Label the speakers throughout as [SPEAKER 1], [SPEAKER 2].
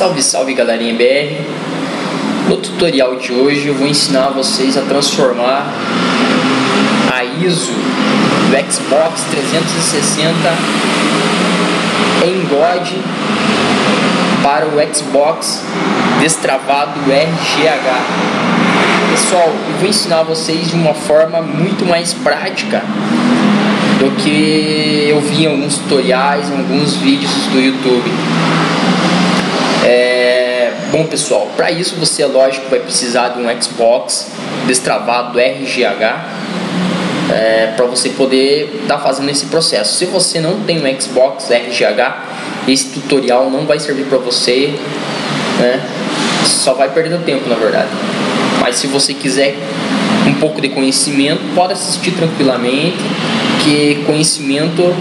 [SPEAKER 1] Salve, salve galerinha BR. No tutorial de hoje eu vou ensinar vocês a transformar a ISO do Xbox 360 em God para o Xbox destravado RGH. Pessoal, eu vou ensinar vocês de uma forma muito mais prática do que eu vi em alguns tutoriais, em alguns vídeos do YouTube. Bom pessoal, para isso você é lógico vai precisar de um Xbox destravado RGH para você poder estar fazendo esse processo. Se você não tem um Xbox RGH, esse tutorial não vai servir para você, né? Só vai perdendo tempo na verdade. Mas se você quiser um pouco de conhecimento, pode assistir tranquilamente, que conhecimento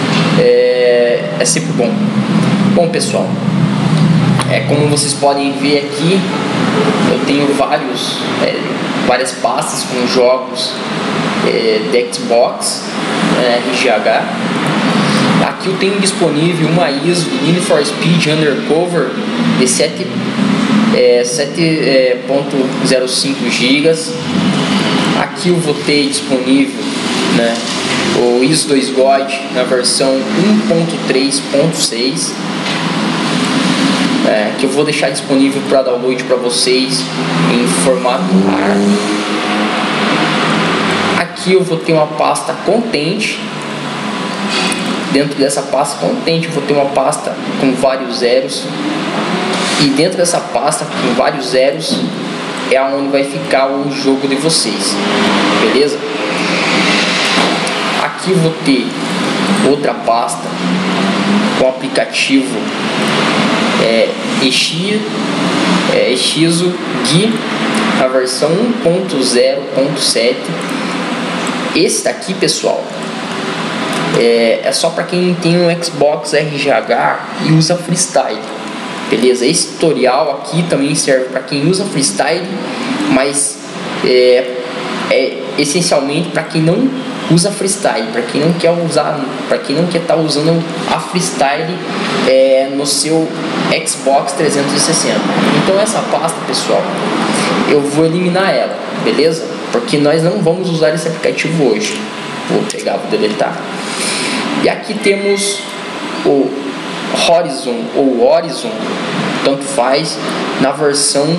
[SPEAKER 1] é sempre bom. Bom pessoal, como vocês podem ver aqui, eu tenho várias pastas com jogos de Xbox RGH. Aqui eu tenho disponível uma ISO Need for Speed Undercover de 7.05 GB. Aqui eu vou ter disponível, né, o ISO 2 God na versão 1.3.6, que eu vou deixar disponível para download para vocês em formato RAR. Aqui eu vou ter uma pasta Content. Dentro dessa pasta Content eu vou ter uma pasta com vários zeros, e dentro dessa pasta com vários zeros é onde vai ficar o jogo de vocês, beleza? Aqui eu vou ter outra pasta com o aplicativo Exizo Gui, a versão 1.0.7. Esse daqui, pessoal, é só para quem tem um Xbox RGH e usa Freestyle, beleza? Esse tutorial aqui também serve para quem usa Freestyle, mas essencialmente para quem não usa Freestyle, para quem não quer usar, para quem não quer estar usando a Freestyle no seu Xbox 360. Então essa pasta, pessoal, eu vou eliminar ela, beleza? Porque nós não vamos usar esse aplicativo hoje. Vou pegar, vou deletar. E aqui temos o Horizon ou Horizon, tanto faz, na versão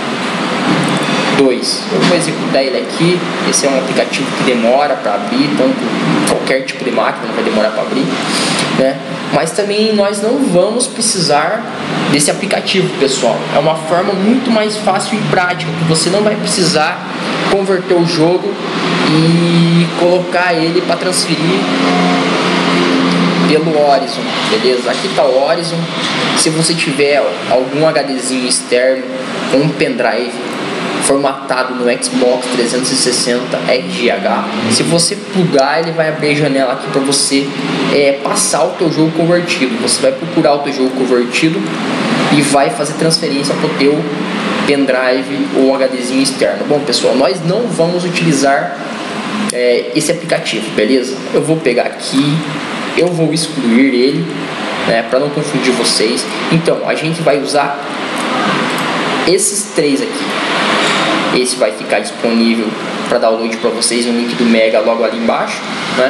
[SPEAKER 1] 2. Eu vou executar ele aqui. Esse é um aplicativo que demora para abrir, tanto qualquer tipo de máquina vai demorar para abrir, né? Mas também nós não vamos precisar desse aplicativo, pessoal. É uma forma muito mais fácil e prática, que você não vai precisar converter o jogo e colocar ele para transferir pelo Horizon, beleza? Aqui está o Horizon. Se você tiver algum HDzinho externo com um pendrive formatado no Xbox 360 RGH, se você plugar, ele vai abrir a janela aqui para você passar o teu jogo convertido. Você vai procurar o teu jogo convertido e vai fazer transferência para o teu pendrive ou HDzinho externo. Bom pessoal, nós não vamos utilizar esse aplicativo, beleza? Eu vou pegar aqui, eu vou excluir ele, né, para não confundir vocês. Então a gente vai usar esses três aqui. Esse vai ficar disponível para download para vocês no link do Mega logo ali embaixo, né?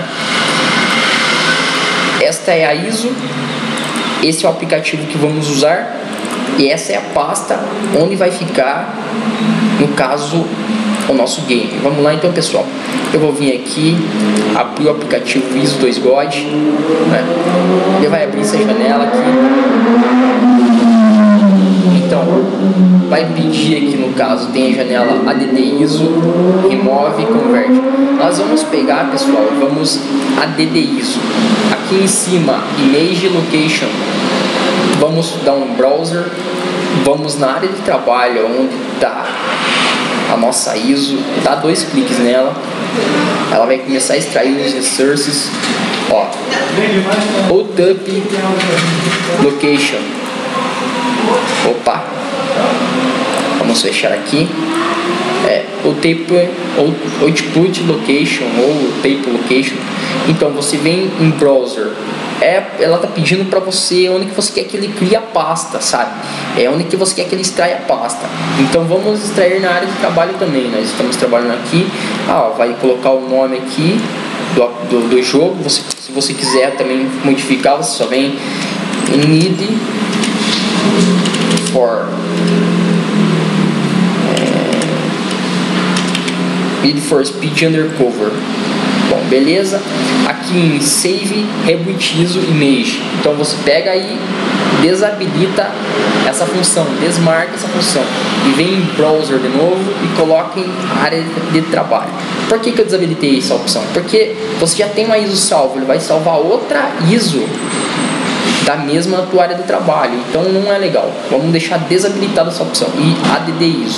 [SPEAKER 1] Esta é a ISO, esse é o aplicativo que vamos usar, e essa é a pasta onde vai ficar, no caso, o nosso game. Vamos lá então, pessoal. Eu vou vir aqui, abrir o aplicativo ISO 2 God, né? Ele vai abrir essa janela aqui. Então, vai pedir aqui, no caso, tem a janela add ISO, remove e convert. Nós vamos pegar, pessoal, vamos add ISO. Aqui em cima, image location. Vamos dar um browser. Vamos na área de trabalho, onde está a nossa ISO. Dá 2 cliques nela. Ela vai começar a extrair os resources. Ó, Output Location. Opa, vamos fechar aqui. Output Location ou Tape Location. Então você vem em browser, App ela tá pedindo para você onde que você quer que ele crie a pasta, sabe? É onde que você quer que ele extraia a pasta. Então vamos extrair na área de trabalho também. Nós estamos trabalhando aqui, vai colocar o nome aqui do jogo. Se você quiser também modificar, você só vem em need for speed undercover. Bom, beleza. Aqui em save reboot ISO image. Então você pega aí, desabilita essa função, desmarca essa função e vem em browser de novo e coloca em área de trabalho. Por que eu desabilitei essa opção? Porque você já tem uma ISO salvo, ele vai salvar outra ISO da mesma tua área de trabalho, então não é legal. Vamos deixar desabilitada essa opção e add ISO.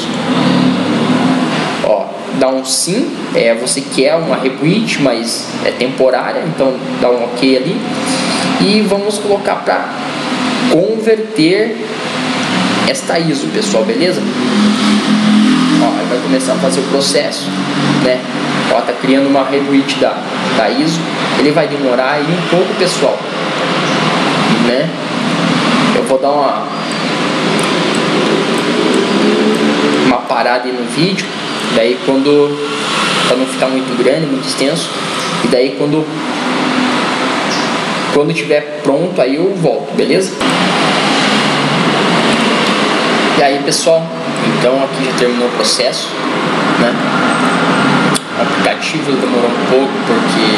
[SPEAKER 1] Dá um sim, você quer uma reboot, mas é temporária, então dá um ok ali. E vamos colocar para converter esta ISO, pessoal, beleza? Vai começar a fazer o processo, né? Tá criando uma reboot da ISO. Ele vai demorar aí um pouco, pessoal, né? Eu vou dar uma parada aí no vídeo. Daí para não ficar muito grande, muito extenso, e daí quando estiver pronto aí eu volto, beleza? E aí, pessoal, então aqui já terminou o processo, né? O aplicativo demorou um pouco porque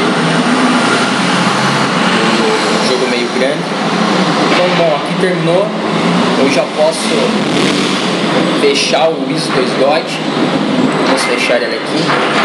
[SPEAKER 1] o jogo é meio grande. Então, bom, aqui terminou. Eu já posso fechar o ISO 2 Dot. Vamos fechar ele aqui.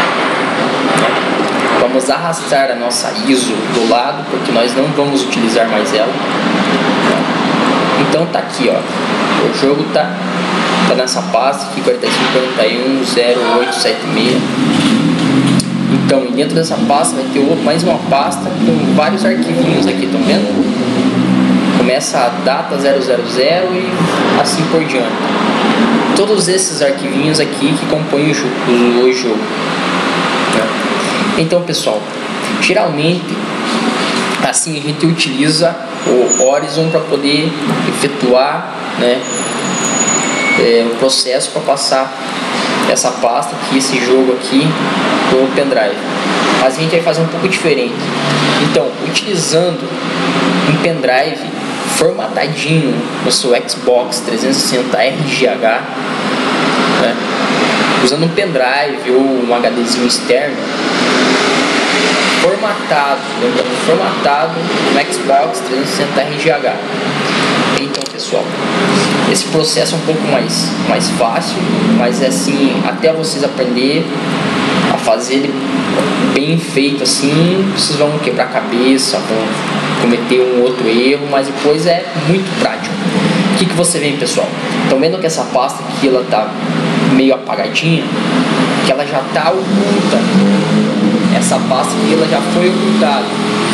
[SPEAKER 1] Vamos arrastar a nossa ISO do lado, porque nós não vamos utilizar mais ela. Então tá aqui, ó. O jogo tá nessa pasta aqui, 45410876. Então, dentro dessa pasta vai ter mais uma pasta com vários arquivinhos aqui, estão vendo? Começa a data 000 e assim por diante. Todos esses arquivinhos aqui que compõem o jogo. Então, pessoal, geralmente assim a gente utiliza o Horizon para poder efetuar, né, o processo para passar essa pasta aqui, esse jogo aqui, do pendrive. Mas a gente vai fazer um pouco diferente. Então, utilizando um pendrive formatadinho no seu Xbox 360 RGH, né, usando um pendrive ou um HDzinho externo formatado, lembrando, formatado no Xbox 360 RGH. Então, pessoal, esse processo é um pouco mais fácil, mas é assim, até vocês aprenderem a fazer ele bem feito assim, vocês vão quebrar a cabeça, vão cometer um outro erro, mas depois é muito prático. O que você vê, pessoal? Estão vendo que essa pasta aqui ela tá meio apagadinha, que ela já tá oculta. Essa pasta aqui ela já foi ocultada.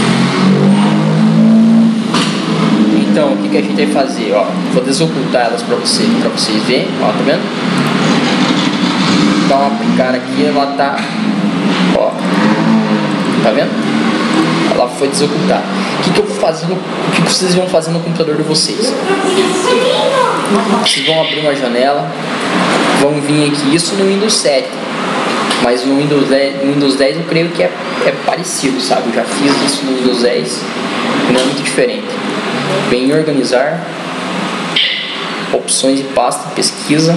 [SPEAKER 1] Então, o que a gente vai fazer? Vou desocultar elas para vocês verem. Tá vendo? Dá uma aplicar aqui, ela tá, tá vendo? Ela foi desocultada. O que eu vou fazer? O que vocês vão fazer no computador de vocês? Vocês vão abrir uma janela, vão vir aqui, isso no Windows 7. Mas no Windows 10 eu creio que é parecido, sabe? Eu já fiz isso no Windows 10 e não é muito diferente. Vem em organizar, opções de pasta, pesquisa,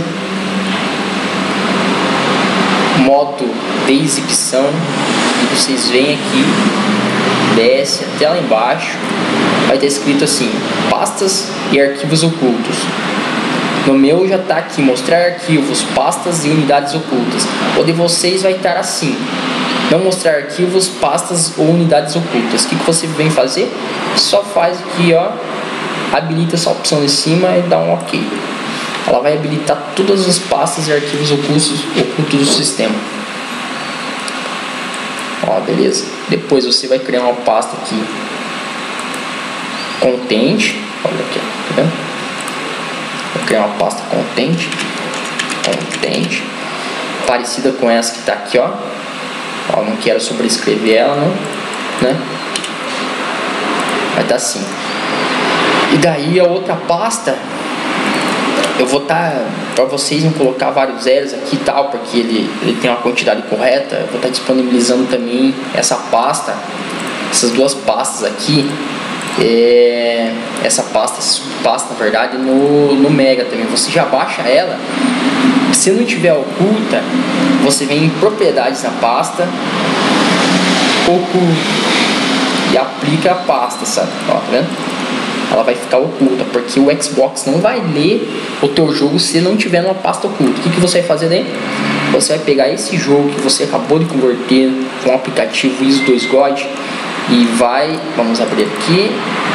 [SPEAKER 1] modo de exibição, e vocês vêm aqui, desce até lá embaixo, vai ter escrito assim, pastas e arquivos ocultos. No meu já está aqui, mostrar arquivos, pastas e unidades ocultas. O de vocês vai estar assim, não mostrar arquivos, pastas ou unidades ocultas. O que você vem fazer? Só faz aqui, habilita essa opção em cima e dá um ok. Ela vai habilitar todas as pastas e arquivos ocultos do sistema. Beleza. Depois você vai criar uma pasta aqui, content, olha aqui, tá vendo? Vou criar uma pasta content, parecida com essa que está aqui, não quero sobrescrever ela, não, né? vai estar assim. E daí a outra pasta, eu vou estar, para vocês não colocar vários zeros aqui e tal, porque ele tem uma quantidade correta, eu vou estar disponibilizando também essa pasta, essas duas pastas aqui, essa subpasta na verdade no Mega também. Você já baixa ela, se não tiver oculta, você vem em propriedades na pasta, oculta e aplica a pasta, sabe? Ó, tá vendo? Ela vai ficar oculta, porque o Xbox não vai ler o teu jogo se não tiver numa pasta oculta. O que você vai fazer daí? Você vai pegar esse jogo que você acabou de converter com o aplicativo ISO 2 God e vamos abrir aqui,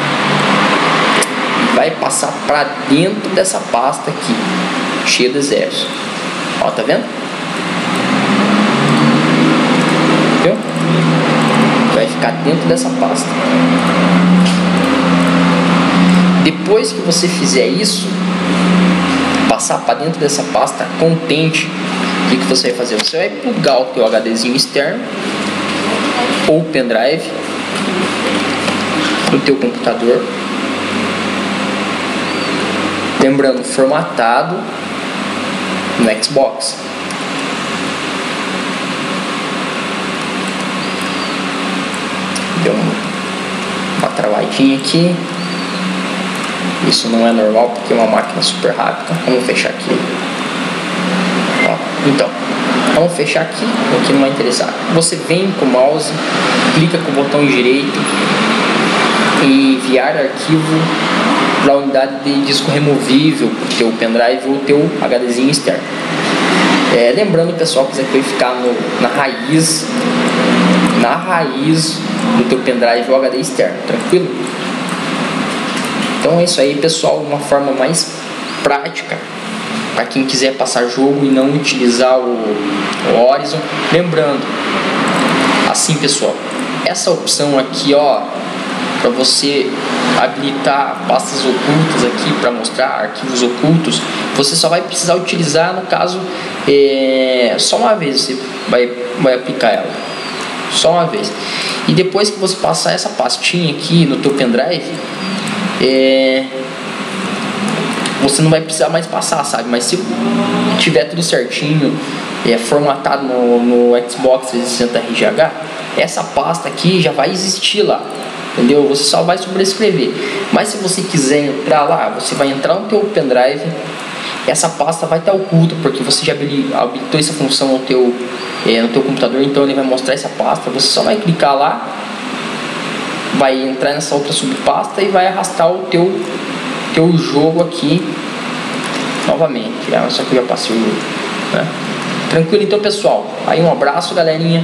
[SPEAKER 1] e vai passar para dentro dessa pasta aqui, cheia de zeros. Ó, tá vendo? Viu? Vai ficar dentro dessa pasta. Depois que você fizer isso, passar para dentro dessa pasta contente, o que você vai fazer? Você vai plugar o teu HDzinho externo ou pendrive do teu computador, lembrando, formatado no Xbox. Deu uma travadinha aqui. Isso não é normal porque é uma máquina super rápida. Vamos fechar aqui. Ó, então, vamos fechar aqui, porque não vai interessar. Você vem com o mouse, clica com o botão direito e enviar arquivo para a unidade de disco removível, o teu pendrive ou o teu HDzinho externo. Lembrando, pessoal, que isso aqui vai ficar na raiz do teu pendrive ou HD externo, tranquilo? Então é isso aí, pessoal, uma forma mais prática para quem quiser passar jogo e não utilizar o Horizon. Lembrando, assim, pessoal, essa opção aqui, ó, para você habilitar pastas ocultas aqui para mostrar arquivos ocultos, você só vai precisar utilizar, no caso, só uma vez você vai aplicar ela, só uma vez. E depois que você passar essa pastinha aqui no teu pendrive, você não vai precisar mais passar, sabe? Mas se tiver tudo certinho, formatado no Xbox 360 RGH, essa pasta aqui já vai existir lá, entendeu? Você só vai sobrescrever. Mas se você quiser entrar lá, você vai entrar no teu pendrive, essa pasta vai estar oculta, porque você já habilitou essa função no teu computador, então ele vai mostrar essa pasta. Você só vai clicar lá, vai entrar nessa outra subpasta e vai arrastar o teu jogo aqui novamente. Só que eu já passei o jogo, né? Tranquilo, então, pessoal. Aí um abraço, galerinha.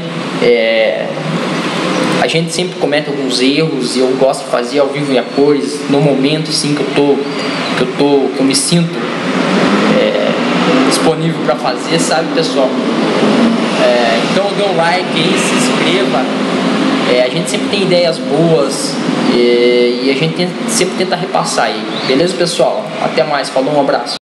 [SPEAKER 1] A gente sempre comete alguns erros e eu gosto de fazer ao vivo e a cores no momento assim que eu me sinto disponível para fazer, sabe, pessoal? Então dê um like aí, se inscreva. A gente sempre tem ideias boas e a gente sempre tenta repassar aí. Beleza, pessoal? Até mais, falou, um abraço.